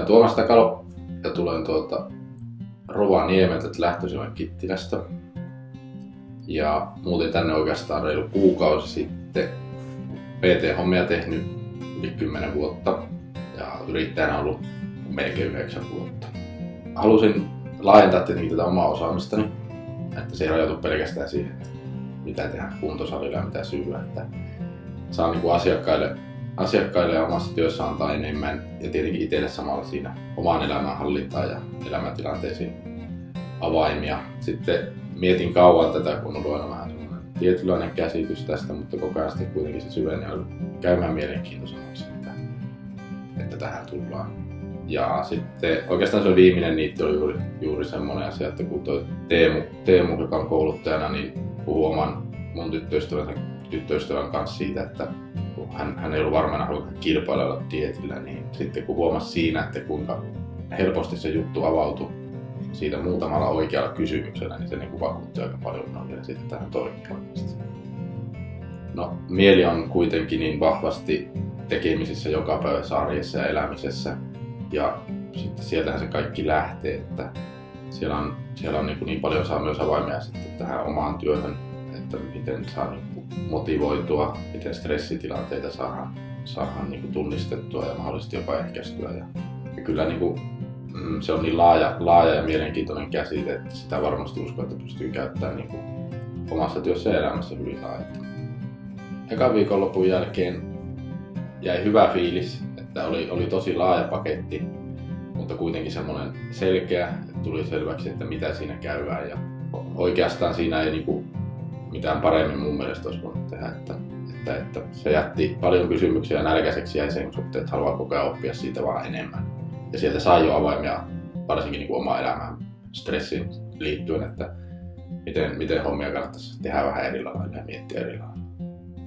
Tuomas Takalo ja tulen Rovaniemeltä, lähtöisin Kittilästä. Ja muutin tänne oikeastaan reilu kuukausi sitten. PT-hommia tehnyt yli 10 vuotta ja yrittäjänä ollut melkein 9 vuotta. Halusin laajentaa tietenkin tätä omaa osaamistani, että se ei rajoitu pelkästään siihen, mitä tehdä kuntosalilla ja mitä syödä. Että saa niin kuin asiakkaille ja omassa työssä antaa enemmän ja tietenkin itselle samalla siinä omaan elämänhallintaan ja elämäntilanteisiin avaimia. Sitten mietin kauan tätä, kun on aina vähän semmoinen tietynlainen käsitys tästä, mutta koko ajan sitten kuitenkin se syveni ja käymään mielenkiintoisemmaksi, että tähän tullaan. Ja sitten oikeastaan se viimeinen niitti oli juuri semmoinen asia, että kun toi Teemu, joka on kouluttajana, niin puhuu mun tyttöystävän kanssa siitä, että hän ei ollut varmaan halunnut kilpailla dietillä, niin sitten kun huomasi siinä, että kuinka helposti se juttu avautui siitä muutamalla oikealla kysymyksellä, niin se niin vakuutti aika paljon ja sitten tähän toimii oikeasti. No, mieli on kuitenkin niin vahvasti tekemisissä jokapäiväisessä arjessa ja elämisessä. Ja sitten sieltähän se kaikki lähtee, että siellä on niin paljon saa myös avaimia sitten tähän omaan työhön, että miten saa motivoitua, miten stressitilanteita saadaan niin tunnistettua ja mahdollisesti jopa ehkäistyä. Ja kyllä se on niin laaja ja mielenkiintoinen käsite, että sitä varmasti uskon, että pystyy käyttämään niin omassa työssä ja elämässä hyvin laajasti. Ekan viikonlopun jälkeen jäi hyvä fiilis, että oli tosi laaja paketti, mutta kuitenkin semmoinen selkeä, että tuli selväksi, että mitä siinä käydään. Ja oikeastaan siinä ei mitään paremmin mun mielestä olisi voinut tehdä, että se jätti paljon kysymyksiä ja nälkäiseksi jäi sen suhteen, että haluaa koko ajan oppia siitä vaan enemmän. Ja sieltä sai jo avaimia varsinkin omaan elämään stressiin liittyen, että miten hommia kannattaisi tehdä vähän eri lailla ja miettiä eri lailla.